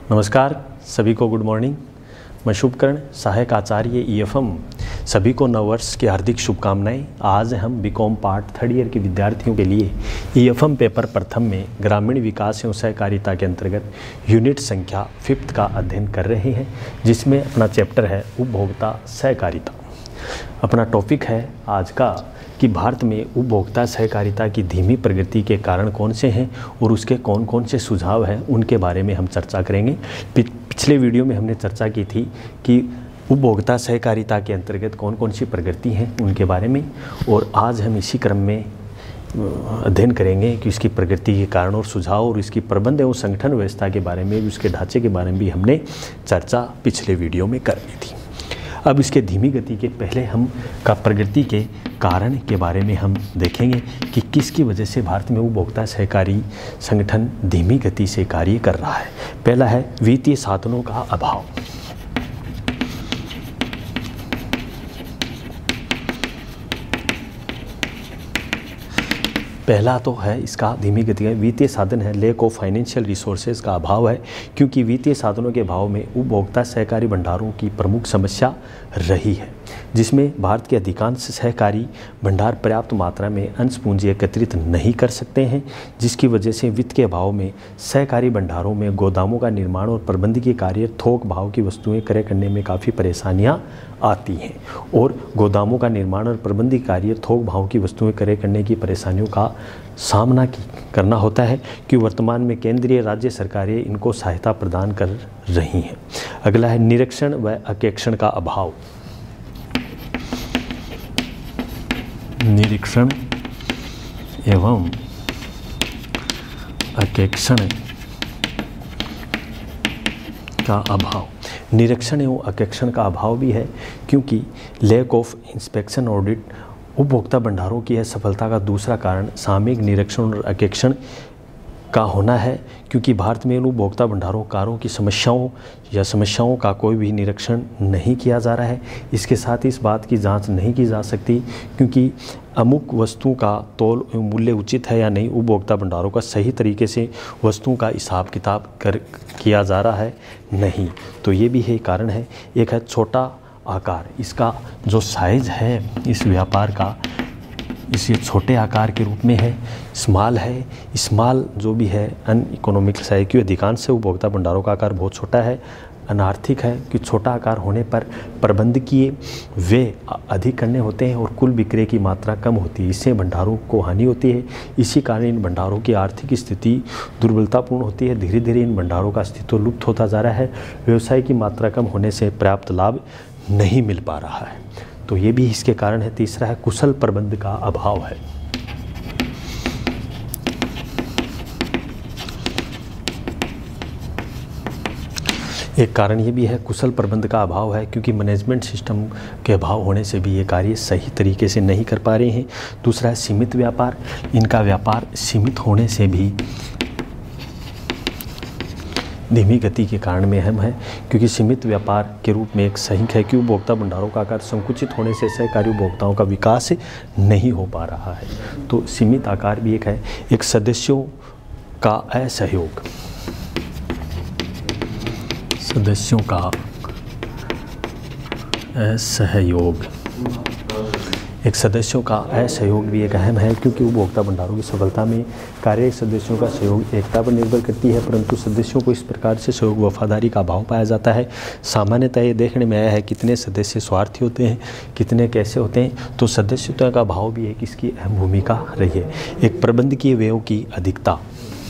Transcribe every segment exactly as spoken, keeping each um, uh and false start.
नमस्कार सभी को, गुड मॉर्निंग। मैं शुभकर्ण, सहायक आचार्य ई एफ एम। सभी को नववर्ष की हार्दिक शुभकामनाएं। आज हम बीकॉम पार्ट थर्ड ईयर के विद्यार्थियों के लिए ई एफ एम पेपर प्रथम में ग्रामीण विकास एवं सहकारिता के अंतर्गत यूनिट संख्या फिफ्थ का अध्ययन कर रहे हैं, जिसमें अपना चैप्टर है उपभोक्ता सहकारिता। अपना टॉपिक है आज का कि भारत में उपभोक्ता सहकारिता की धीमी प्रगति के कारण कौन से हैं और उसके कौन कौन से सुझाव हैं, उनके बारे में हम चर्चा करेंगे। पिछले वीडियो में हमने चर्चा की थी कि उपभोक्ता सहकारिता के अंतर्गत कौन कौन सी प्रगति हैं उनके बारे में, और आज हम इसी क्रम में अध्ययन करेंगे कि इसकी प्रगति के कारण और सुझाव और इसकी प्रबंध एवं संगठन व्यवस्था के बारे में, उसके ढांचे के बारे में भी हमने चर्चा पिछले वीडियो में कर ली थी। अब इसके धीमी गति के पहले हम का प्रगति के कारण के बारे में हम देखेंगे कि किसकी वजह से भारत में उपभोक्ता सहकारी संगठन धीमी गति से कार्य कर रहा है। पहला है वित्तीय साधनों का अभाव। पहला तो है इसका धीमी गति का वित्तीय साधन है लेक ऑफ फाइनेंशियल रिसोर्सेज का अभाव है, क्योंकि वित्तीय साधनों के अभाव में उपभोक्ता सहकारी भंडारों की प्रमुख समस्या रही है, जिसमें भारत के अधिकांश सहकारी भंडार पर्याप्त मात्रा में अंश पूंजी एकत्रित नहीं कर सकते हैं, जिसकी वजह से वित्त के अभाव में सहकारी भंडारों में गोदामों का निर्माण और प्रबंधकीय कार्य थोक भाव की वस्तुएं क्रय करने में काफ़ी परेशानियां आती हैं। और गोदामों का निर्माण और प्रबंधकीय कार्य थोक भाव की वस्तुएं क्रय करने की परेशानियों का सामना करना होता है कि वर्तमान में केंद्रीय राज्य सरकारें इनको सहायता प्रदान कर रही हैं। अगला है निरीक्षण व अकेक्षण का अभाव। निरीक्षण एवं अकेक्षण का अभाव। निरीक्षण एवं अकेक्षण का अभाव भी है, क्योंकि लैक ऑफ इंस्पेक्शन ऑडिट उपभोक्ता भंडारों की असफलता का दूसरा कारण सामयिक निरीक्षण और अकेक्षण का होना है, क्योंकि भारत में उपभोक्ता भंडारों कारों की समस्याओं या समस्याओं का कोई भी निरीक्षण नहीं किया जा रहा है। इसके साथ ही इस बात की जांच नहीं की जा सकती क्योंकि अमुक वस्तुओं का तौल मूल्य उचित है या नहीं, उपभोक्ता भंडारों का सही तरीके से वस्तुओं का हिसाब किताब कर किया जा रहा है नहीं। तो ये भी है कारण है। एक है छोटा आकार। इसका जो साइज़ है इस व्यापार का, इस छोटे आकार के रूप में है, स्मॉल है। स्मॉल जो भी है अन इकोनॉमिक साइज की अधिकांश से उपभोक्ता भंडारों का आकार बहुत छोटा है। अनार्थिक है कि छोटा आकार होने पर प्रबंधकीय व्यय अधिक करने होते हैं और कुल विक्रय की मात्रा कम होती है। इससे भंडारों को हानि होती है। इसी कारण इन भंडारों की आर्थिक स्थिति दुर्बलतापूर्ण होती है। धीरे धीरे इन भंडारों का अस्तित्व लुप्त होता जा रहा है। व्यवसाय की मात्रा कम होने से पर्याप्त लाभ नहीं मिल पा रहा है। तो ये भी इसके कारण है। तीसरा है कुशल प्रबंध का अभाव है। एक कारण ये भी है कुशल प्रबंध का अभाव है, क्योंकि मैनेजमेंट सिस्टम के अभाव होने से भी ये कार्य सही तरीके से नहीं कर पा रहे हैं। दूसरा है सीमित व्यापार। इनका व्यापार सीमित होने से भी धीमी गति के कारण में अहम है, क्योंकि सीमित व्यापार के रूप में एक सही है कि उपभोक्ता भंडारों का आकार संकुचित होने से सहकारी उपभोक्ताओं का विकास नहीं हो पा रहा है। तो सीमित आकार भी एक है। एक सदस्यों का असहयोग। सदस्यों का असहयोग एक सदस्यों का असहयोग भी एक अहम है, क्योंकि उपभोक्ता भंडारों की सफलता में कार्य सदस्यों का सहयोग एकता पर निर्भर करती है, परंतु सदस्यों को इस प्रकार से सहयोग वफादारी का अभाव पाया जाता है। सामान्यतः ये देखने में आया है कितने सदस्य स्वार्थी होते हैं, कितने कैसे होते हैं। तो सदस्यता का अभाव भी एक इसकी अहम भूमिका रही है। एक प्रबंधकीय व्ययों की अधिकता।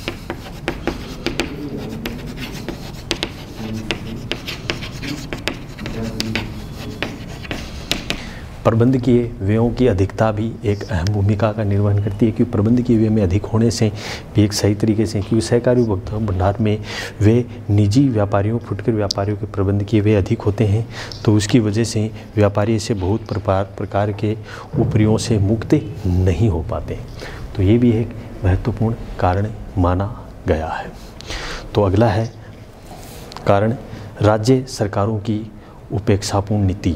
प्रबंधकीय व्ययों की अधिकता भी एक अहम भूमिका का निर्वहन करती है, क्योंकि प्रबंधकीय व्यय में अधिक होने से भी एक सही तरीके से, क्योंकि सहकारी उपभोक्ता भंडार में वे निजी व्यापारियों फुटकर व्यापारियों के प्रबंधकीय व्यय अधिक होते हैं, तो उसकी वजह से व्यापारी ऐसे बहुत प्रकार प्रकार के उपरियों से मुक्त नहीं हो पाते। तो ये भी एक महत्वपूर्ण कारण माना गया है। तो अगला है कारण राज्य सरकारों की उपेक्षापूर्ण नीति।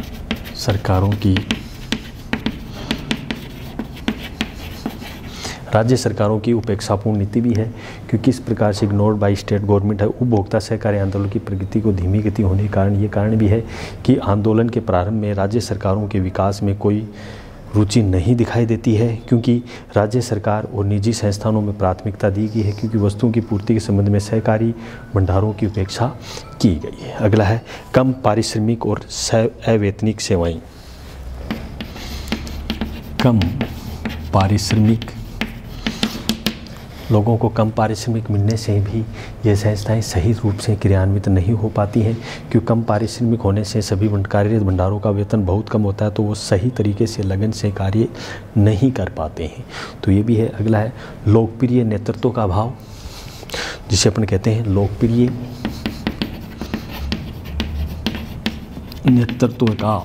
सरकारों की राज्य सरकारों की उपेक्षापूर्ण नीति भी है, क्योंकि इस प्रकार से इग्नोर्ड बाई स्टेट गवर्नमेंट है। उपभोक्ता सहकारी आंदोलन की प्रगति को धीमी गति होने के कारण ये कारण भी है कि आंदोलन के प्रारंभ में राज्य सरकारों के विकास में कोई रुचि नहीं दिखाई देती है, क्योंकि राज्य सरकार और निजी संस्थानों में प्राथमिकता दी गई है, क्योंकि वस्तुओं की पूर्ति के संबंध में सहकारी भंडारों की उपेक्षा की गई है। अगला है कम पारिश्रमिक और अवैतनिक सेवाएं। कम पारिश्रमिक, लोगों को कम पारिश्रमिक मिलने से भी ये संस्थाएं सही रूप से क्रियान्वित नहीं हो पाती हैं, क्योंकि कम पारिश्रमिक होने से सभी कार्यरत भंडारों का वेतन बहुत कम होता है, तो वो सही तरीके से लगन से कार्य नहीं कर पाते हैं। तो ये भी है। अगला है लोकप्रिय नेतृत्व का अभाव, जिसे अपन कहते हैं लोकप्रिय नेतृत्व का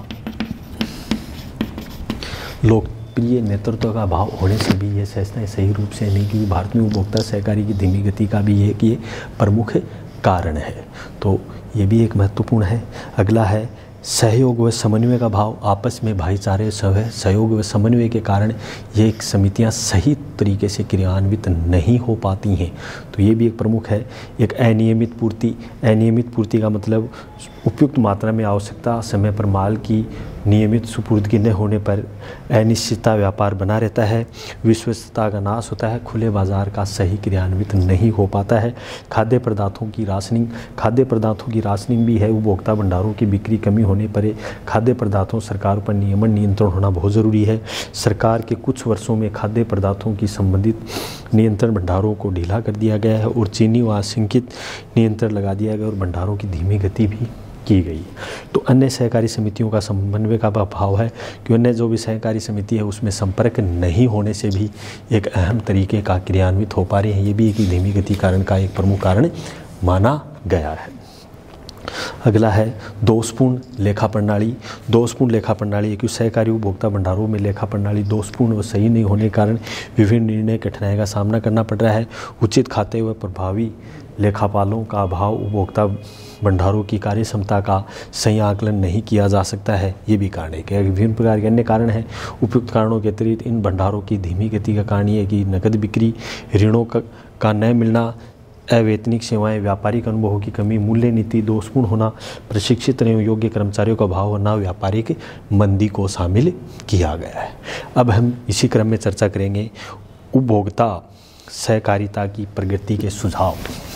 लोक प्रिय नेतृत्व का अभाव होने से भी ये संस्थाएं सही रूप से नहीं, क्योंकि भारत में उपभोक्ता सहकारी की धीमी गति का भी ये कि ये प्रमुख कारण है। तो ये भी एक महत्वपूर्ण है। अगला है सहयोग व समन्वय का भाव, आपस में भाईचारे सहयोग व समन्वय के कारण ये एक समितियां सही तरीके से क्रियान्वित नहीं हो पाती हैं। तो ये भी एक प्रमुख है। एक अनियमित पूर्ति, अनियमित पूर्ति का मतलब उपयुक्त मात्रा में आवश्यकता समय पर माल की नियमित सुपुर्दगी न होने पर अनिश्चितता व्यापार बना रहता है, विश्वस्तता का नाश होता है, खुले बाजार का सही क्रियान्वित नहीं हो पाता है। खाद्य पदार्थों की राशनिंग, खाद्य पदार्थों की राशनिंग भी है। उपभोक्ता भंडारों की बिक्री कमी होने पर खाद्य पदार्थों सरकार पर नियमन नियंत्रण होना बहुत ज़रूरी है। सरकार के कुछ वर्षों में खाद्य पदार्थों की संबंधित नियंत्रण भंडारों को ढीला कर दिया गया है और चीनी व आशंकित नियंत्रण लगा दिया गया और भंडारों की धीमी गति भी की गई। तो अन्य सहकारी समितियों का समन्वय का अभाव है, कि अन्य जो भी सहकारी समिति है उसमें संपर्क नहीं होने से भी एक अहम तरीके का क्रियान्वित हो पा रही है। ये भी एक धीमी गति कारण का एक प्रमुख कारण माना गया है। अगला है दोषपूर्ण लेखा प्रणाली। दोषपूर्ण लेखा प्रणाली क्योंकि सहकारी उपभोक्ता भंडारों में लेखा प्रणाली दोषपूर्ण व सही नहीं होने के कारण विभिन्न निर्णय कठिनाई का सामना करना पड़ रहा है। उचित खाते व प्रभावी लेखापालों का अभाव, उपभोक्ता भंडारों की कार्य क्षमता का सही आकलन नहीं किया जा सकता है। ये भी कारण है कि विभिन्न प्रकार के अन्य कारण हैं। उपयुक्त कारणों के अतिरिक्त इन भंडारों की धीमी गति का कारण ये है कि नकद बिक्री, ऋणों का, का न मिलना, अवैतनिक सेवाएं, व्यापारिक अनुभवों की कमी, मूल्य नीति दोषपूर्ण होना, प्रशिक्षित एवं योग्य कर्मचारियों का अभाव होना, व्यापारिक मंदी को शामिल किया गया है। अब हम इसी क्रम में चर्चा करेंगे उपभोक्ता सहकारिता की प्रगति के सुझाव।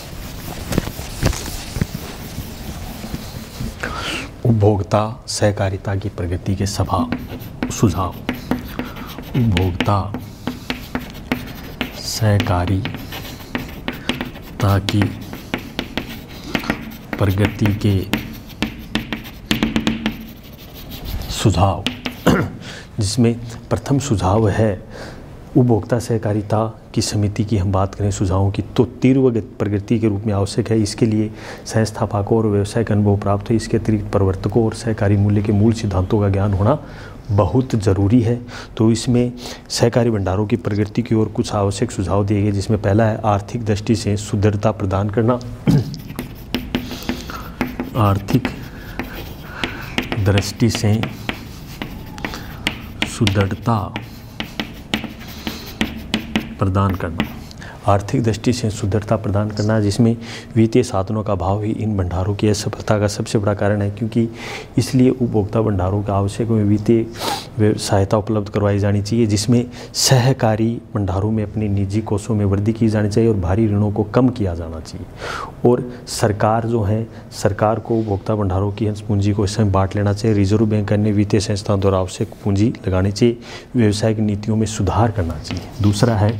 उपभोक्ता सहकारिता की प्रगति के सभा सुझाव। उपभोक्ता सहकारिता की प्रगति के सुझाव, जिसमें प्रथम सुझाव है उपभोक्ता सहकारिता की समिति की हम बात करें सुझावों की तो तीव्र प्रगति के रूप में आवश्यक है। इसके लिए संस्थापकों और व्यवसायिक अनुभव प्राप्त है। इसके अतिरिक्त प्रवर्तकों और सहकारी मूल्य के मूल सिद्धांतों का ज्ञान होना बहुत ज़रूरी है। तो इसमें सहकारी भंडारों की प्रगति की ओर कुछ आवश्यक सुझाव दिए गए, जिसमें पहला है आर्थिक दृष्टि से सुदृढ़ता प्रदान करना। आर्थिक दृष्टि से सुदृढ़ता प्रदान करना। आर्थिक दृष्टि से सुदृढ़ता प्रदान करना, जिसमें वित्तीय साधनों का अभाव ही इन भंडारों की असफलता का सबसे बड़ा कारण है, क्योंकि इसलिए उपभोक्ता भंडारों का आवश्यक वित्तीय सहायता उपलब्ध करवाई जानी चाहिए, जिसमें सहकारी भंडारों में अपनी निजी कोषों में वृद्धि की जानी चाहिए और भारी ऋणों को कम किया जाना चाहिए। और सरकार जो है, सरकार को उपभोक्ता भंडारों की अंश पूंजी को इसमें बांट लेना चाहिए। रिजर्व बैंक अन्य वित्तीय संस्थाओं द्वारा आवश्यक पूंजी लगानी चाहिए। व्यवसायिक नीतियों में सुधार करना चाहिए। दूसरा है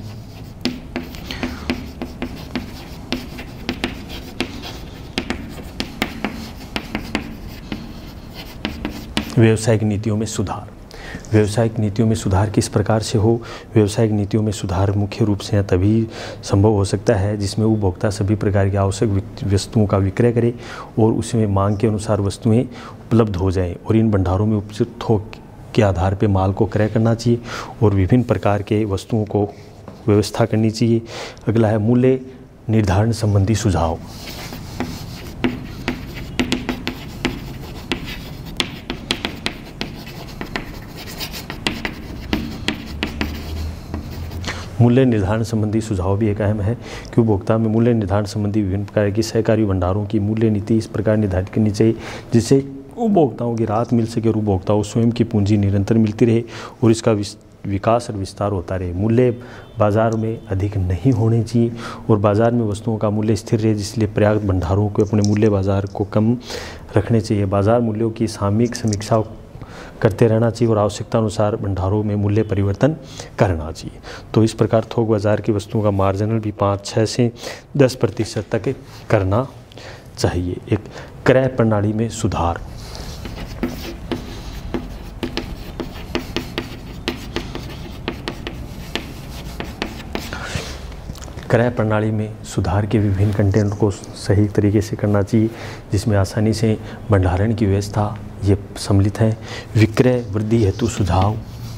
व्यावसायिक नीतियों में सुधार। व्यावसायिक नीतियों में सुधार किस प्रकार से हो? व्यावसायिक नीतियों में सुधार मुख्य रूप से तभी संभव हो सकता है जिसमें उपभोक्ता सभी प्रकार की आवश्यक वस्तुओं का विक्रय करे और उसमें मांग के अनुसार वस्तुएं उपलब्ध हो जाएं, और इन भंडारों में उपयुक्त थोक के आधार पर माल को क्रय करना चाहिए और विभिन्न प्रकार के वस्तुओं को व्यवस्था करनी चाहिए। अगला है मूल्य निर्धारण संबंधी सुझाव। मूल्य निर्धारण संबंधी सुझाव भी एक अहम है कि उपभोक्ता में मूल्य निर्धारण संबंधी विभिन्न प्रकार की सहकारी भंडारों की मूल्य नीति इस प्रकार निर्धारित करनी चाहिए जिससे उपभोक्ताओं की राहत मिल सके और उपभोक्ताओं स्वयं की पूंजी निरंतर मिलती रहे और इसका विकास और विस्तार होता रहे। मूल्य बाजार में अधिक नहीं होने चाहिए और बाजार में वस्तुओं का मूल्य स्थिर रहे, इसलिए पर्याप्त भंडारों को अपने मूल्य बाजार को कम रखने चाहिए। बाजार मूल्यों की सामयिक समीक्षा करते रहना चाहिए और आवश्यकता अनुसार भंडारों में मूल्य परिवर्तन करना चाहिए। तो इस प्रकार थोक बाजार की वस्तुओं का मार्जिनल भी पाँच छः से दस प्रतिशत तक करना चाहिए। एक क्रय प्रणाली में सुधार। क्रय प्रणाली में सुधार के विभिन्न कंटेंट को सही तरीके से करना चाहिए जिसमें आसानी से भंडारण की व्यवस्था ये सम्मिलित है। विक्रय वृद्धि हेतु सुझाव।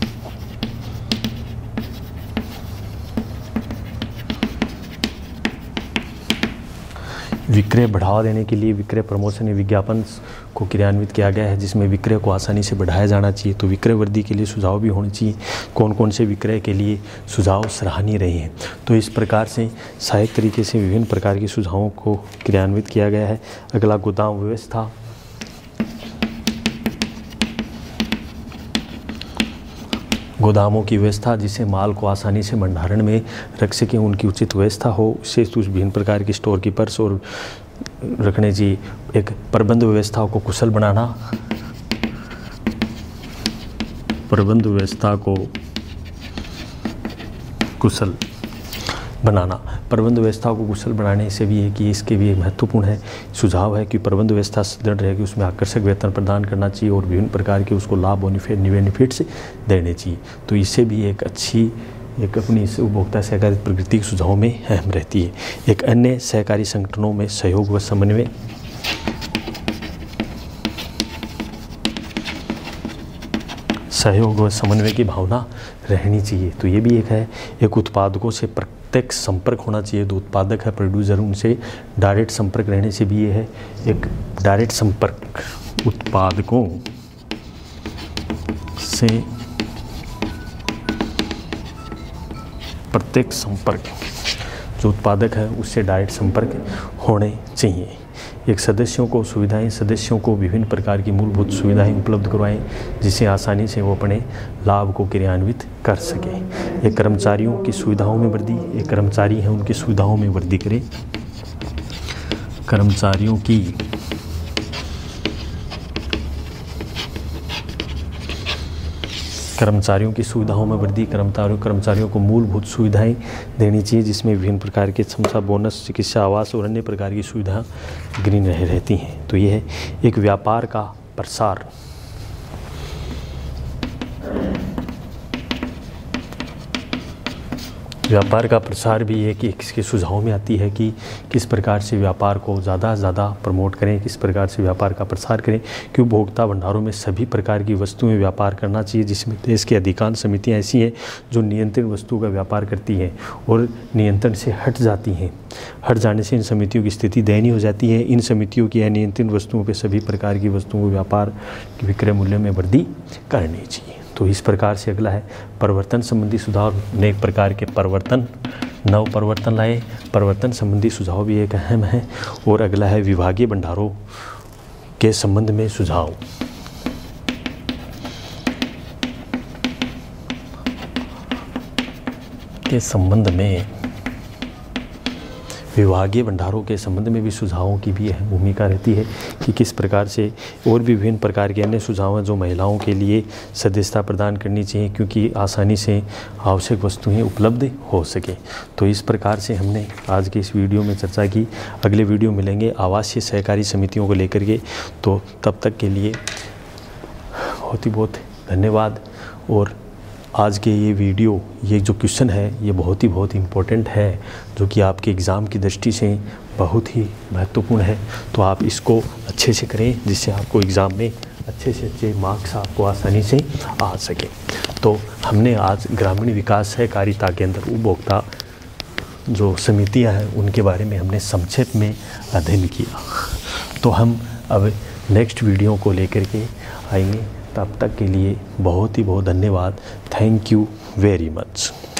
विक्रय बढ़ावा देने के लिए विक्रय प्रमोशन या विज्ञापन को क्रियान्वित किया गया है जिसमें विक्रय को आसानी से बढ़ाया जाना चाहिए। तो विक्रय वृद्धि के लिए सुझाव भी होने चाहिए। कौन कौन से विक्रय के लिए सुझाव सराहनीय रहे हैं। तो इस प्रकार से सहायक तरीके से विभिन्न प्रकार के सुझावों को क्रियान्वित किया गया है। अगला गोदाम व्यवस्था। गोदामों की व्यवस्था जिससे माल को आसानी से भंडारण में रख सकें, उनकी उचित व्यवस्था हो, इससे विभिन्न प्रकार की स्टोर कीपर्स और रखने चाहिए। एक प्रबंध व्यवस्था को कुशल बनाना। प्रबंध व्यवस्था को कुशल बनाना। प्रबंध व्यवस्था को कुशल बनाने से भी है कि इसके भी एक महत्वपूर्ण है सुझाव है कि प्रबंध व्यवस्था सुदृढ़ रहेगी, उसमें आकर्षक वेतन प्रदान करना चाहिए और विभिन्न प्रकार के उसको लाभ बेनिफिट बेनिफिट्स देने चाहिए। तो इससे भी एक अच्छी एक अपनी उपभोक्ता सहकारी प्रकृति के सुझाव में अहम रहती है। एक अन्य सहकारी संगठनों में सहयोग व समन्वय। सहयोग व समन्वय की भावना रहनी चाहिए। तो ये भी एक है। एक उत्पादकों से प्रत्यक्ष संपर्क होना चाहिए। जो उत्पादक है प्रोड्यूसर, उनसे डायरेक्ट संपर्क रहने से भी ये है एक डायरेक्ट संपर्क। उत्पादकों से प्रत्यक्ष संपर्क, जो उत्पादक है उससे डायरेक्ट संपर्क होने चाहिए। एक सदस्यों को सुविधाएं सदस्यों को विभिन्न प्रकार की मूलभूत सुविधाएं उपलब्ध करवाएं जिससे आसानी से वो अपने लाभ को क्रियान्वित कर सकें। एक कर्मचारियों की सुविधाओं में वृद्धि। एक कर्मचारी हैं उनकी सुविधाओं में वृद्धि करें। कर्मचारियों की कर्मचारियों की सुविधाओं में वृद्धि। कर्मचारियों कर्मचारियों को मूलभूत सुविधाएं देनी चाहिए जिसमें विभिन्न प्रकार के क्षमता बोनस, चिकित्सा, आवास और अन्य प्रकार की सुविधाएं ग्रीन रह रहती हैं। तो यह है एक व्यापार का प्रसार। व्यापार का प्रसार भी है कि इसके सुझाव में आती है कि किस प्रकार से व्यापार को ज़्यादा से ज़्यादा प्रमोट करें, किस प्रकार से व्यापार का प्रसार करें कि उपभोक्ता भंडारों में सभी प्रकार की वस्तुएं व्यापार करना चाहिए जिसमें देश की अधिकांश समितियां ऐसी हैं जो नियंत्रित वस्तु का व्यापार करती हैं और नियंत्रण से हट जाती हैं। हट जाने से इन समितियों की स्थिति दयनीय हो जाती है। इन समितियों की अनियंत्रित वस्तुओं पर सभी प्रकार की वस्तुओं को व्यापार की विक्रय मूल्य में वृद्धि करनी चाहिए। तो इस प्रकार से अगला है परिवर्तन संबंधी सुधार। अनेक प्रकार के परिवर्तन नव परिवर्तन लाए। परिवर्तन संबंधी सुझाव भी एक अहम है। और अगला है विभागीय भंडारों के संबंध में सुझाव। के संबंध में विभागीय भंडारों के संबंध में भी सुझावों की भी अहम भूमिका रहती है कि किस प्रकार से और भी विभिन्न प्रकार के अन्य सुझाव हैं जो महिलाओं के लिए सदस्यता प्रदान करनी चाहिए क्योंकि आसानी से आवश्यक वस्तुएं उपलब्ध हो सके। तो इस प्रकार से हमने आज के इस वीडियो में चर्चा की। अगले वीडियो मिलेंगे आवासीय सहकारी समितियों को लेकर के। तो तब तक के लिए बहुत ही बहुत धन्यवाद। और आज के ये वीडियो ये जो क्वेश्चन है ये बहुत ही बहुत इम्पोर्टेंट है जो कि आपके एग्ज़ाम की दृष्टि से बहुत ही महत्वपूर्ण है। तो आप इसको अच्छे से करें जिससे आपको एग्ज़ाम में अच्छे से अच्छे मार्क्स आपको आसानी से आ सके। तो हमने आज ग्रामीण विकास सहकारिता के अंदर उपभोक्ता जो समितियां हैं उनके बारे में हमने संक्षेप में अध्ययन किया। तो हम अब नेक्स्ट वीडियो को लेकर के आएंगे। तब तक के लिए बहुत ही बहुत धन्यवाद। Thank you very much.